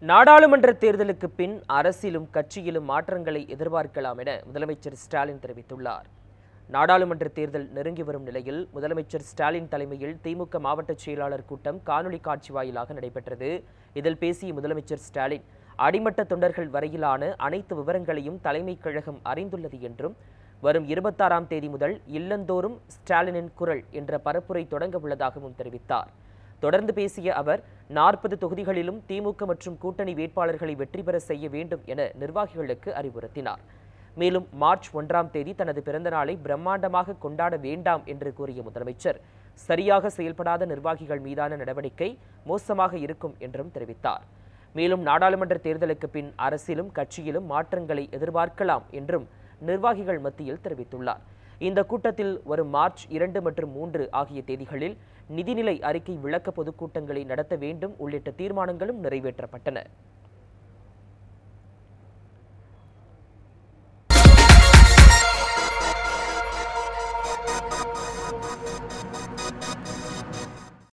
நாடாளுமன்ற தேர்தலுக்கு பின் அரசிலும் கட்சியிலும் மாற்றங்களை எதிர்பார்க்கலாம் என முதலமைச்சர் ஸ்டாலின் தெரிவித்துள்ளார். நாடாளுமன்ற தேர்தல் நெருங்கி வரும் நிலையில் முதலமைச்சர் ஸ்டாலின் தலைமையில் திமுக மாவட்ட செயலாளர் கூட்டம் காணொலி காட்சி வாயிலாக நடைபெற்றது. இதில் பேசிய முதலமைச்சர் ஸ்டாலின், அடிமட்ட தொண்டர்கள் வரையிலான அனைத்து விவரங்களையும் தலைமைக் கழகம் அறிந்துள்ளது என்றும், வரும் 26ஆம் தேதி முதல் இல்லந்தோறும் ஸ்டாலினின் குரல் என்ற பரப்புரை தொடங்க உள்ளதாகவும் தெரிவித்தார். தொடர்ந்து பேசிய அவர், 40 தொகுதிகளிலும் திமுக மற்றும் கூட்டணி வேட்பாளர்களை வெற்றி பெற செய்ய வேண்டும் என நிர்வாகிகளுக்கு அறிவுறுத்தினார். மேலும் மார்ச் 1ஆம் தேதி தனது பிறந்த நாளை பிரம்மாண்டமாக கொண்டாட வேண்டாம் என்று கூறிய முதலமைச்சர், சரியாக செயல்படாத நிர்வாகிகள் மீதான நடவடிக்கை மோசமாக இருக்கும் என்றும் தெரிவித்தார். மேலும் நாடாளுமன்ற தேர்தலுக்கு பின் அரசிலும் கட்சியிலும் மாற்றங்களை எதிர்பார்க்கலாம் என்றும் நிர்வாகிகள் மத்தியில் தெரிவித்துள்ளார். இந்த கூட்டத்தில் வரும் மார்ச் 2 மற்றும் 3 ஆகிய தேதிகளில் நிதிநிலை அறிக்கை விளக்க பொதுக்கூட்டங்களை நடத்த வேண்டும் உள்ளிட்ட தீர்மானங்களும் நிறைவேற்றப்பட்டன.